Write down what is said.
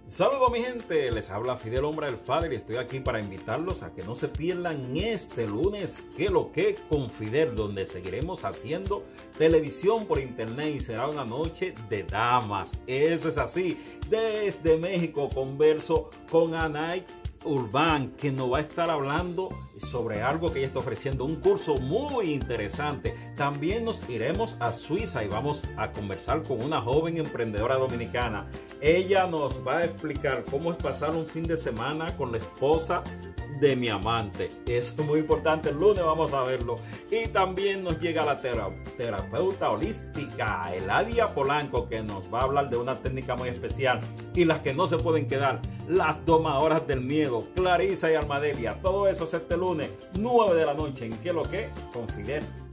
Saludos mi gente, les habla Fidel Hombre del Fader y estoy aquí para invitarlos a que no se pierdan este lunes ¿Qué lo que? Con Fidel, donde seguiremos haciendo televisión por internet y será una noche de damas. Eso es así, desde México converso con Anay Urbán, que nos va a estar hablando sobre algo que ella está ofreciendo, un curso muy interesante. También nos iremos a Suiza y vamos a conversar con una joven emprendedora dominicana. Ella nos va a explicar cómo es pasar un fin de semana con la esposa de mi amante. Esto es muy importante, el lunes vamos a verlo. Y también nos llega la terapeuta holística Eladia Polanco, que nos va a hablar de una técnica muy especial y las que no se pueden quedar, las domadoras del miedo, Clarisa y Almadelia. Todo eso es este lunes 9 de la noche en ¿Qué lo que? Con Fidel.